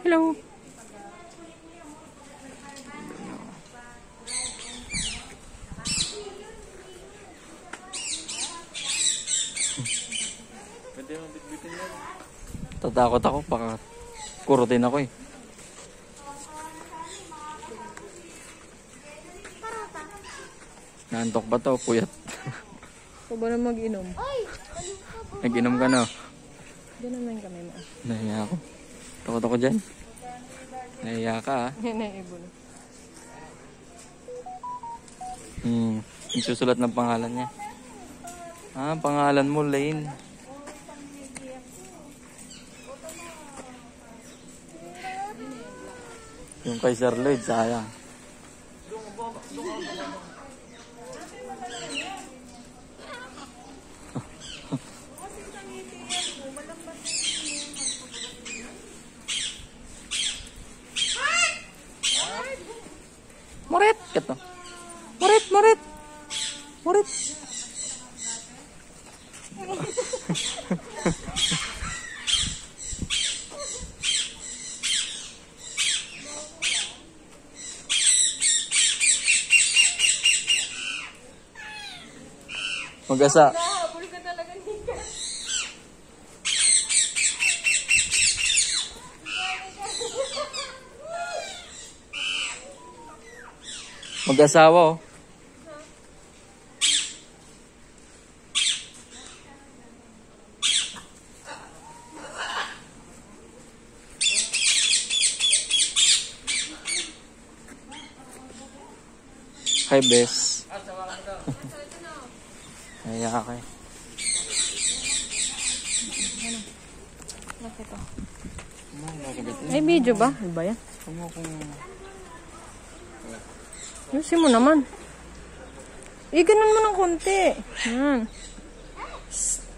Hello. Pwede mo bitbitin yan. Tatakot ako, baka kurutin ako eh. Naantok ba to? Puyat. Ikaw ba na mag-inom? Nag-inom ka na. Diyan naman kami mo. Nahiya ako. Takot ako dyan. Nahiya ka ah. Yan ang ibon. Yung susulat ng pangalan niya. Ah, pangalan mo, Lane. Yung kay Sir Lloyd, sayang. Morit! Kato. Morit! Morit! Morit! Mag-asa. Nahabol ka talaga, Nika. Mag-asawa oh. Hi, Bes. Naiyak ka eh. Bakit ito? Ay, video ba? Ano ba yan? Yusin mo naman. Ganun mo ng konti. Yan.